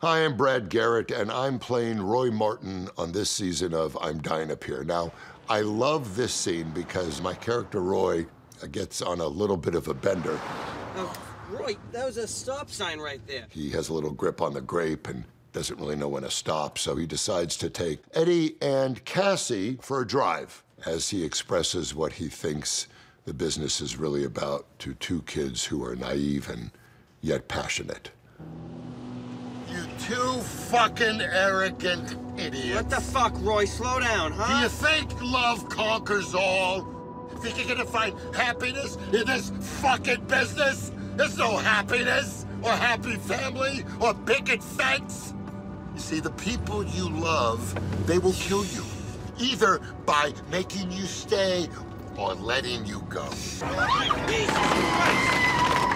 Hi, I'm Brad Garrett, and I'm playing Roy Martin on this season of I'm Dying Up Here. Now, I love this scene because my character Roy gets on a little bit of a bender. Oh, Roy, that was a stop sign right there. He has a little grip on the grape and doesn't really know when to stop, so he decides to take Eddie and Cassie for a drive as he expresses what he thinks the business is really about to two kids who are naive and yet passionate. You two fucking arrogant idiots. What the fuck, Roy? Slow down, huh? Do you think love conquers all? Think you're gonna find happiness in this fucking business? There's no happiness, or happy family, or picket fence. You see, the people you love, they will kill you. Either by making you stay or letting you go. Jesus Christ!